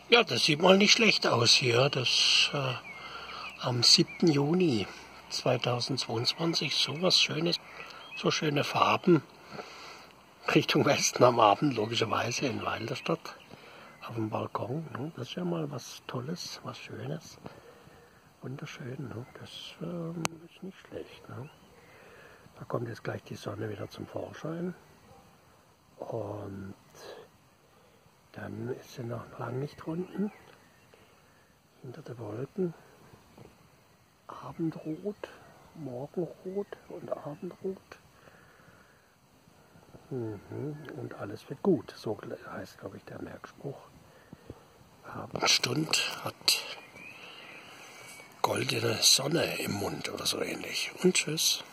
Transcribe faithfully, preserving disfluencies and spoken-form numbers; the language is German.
Ja, das sieht mal nicht schlecht aus hier. Das äh, am siebten Juni zweitausendzweiundzwanzig, so was Schönes, so schöne Farben. Richtung Westen am Abend, logischerweise in Walderstadt, auf dem Balkon. Ne? Das ist ja mal was Tolles, was Schönes. Wunderschön, ne? Das äh, ist nicht schlecht. Ne? Da kommt jetzt gleich die Sonne wieder zum Vorschein. Und dann ist sie noch lang nicht unten, hinter den Wolken. Abendrot, Morgenrot und Abendrot. Mhm. Und alles wird gut, so heißt, glaube ich, der Merkspruch. Abendstund hat goldene Sonne im Mund oder so ähnlich. Und tschüss.